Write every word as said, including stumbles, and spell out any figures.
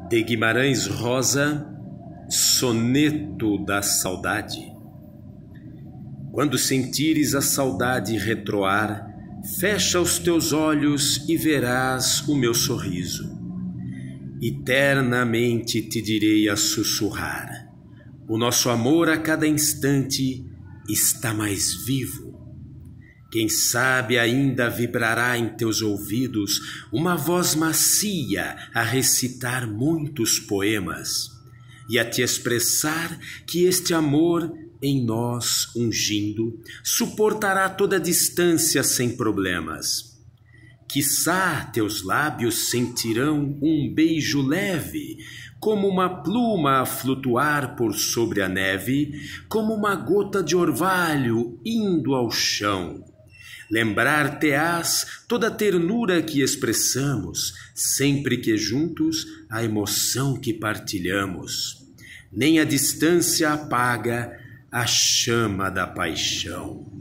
De Guimarães Rosa, Soneto da Saudade. Quando sentires a saudade retroar, fecha os teus olhos e verás o meu sorriso. Eternamente te direi a sussurrar: o nosso amor a cada instante está mais vivo. Quem sabe ainda vibrará em teus ouvidos uma voz macia a recitar muitos poemas e a te expressar que este amor em nós ungindo suportará toda distância sem problemas. Quiçá teus lábios sentirão um beijo leve, como uma pluma a flutuar por sobre a neve, como uma gota de orvalho indo ao chão. Lembrar-te-ás toda a ternura que expressamos, sempre que juntos a emoção que partilhamos. Nem a distância apaga a chama da paixão.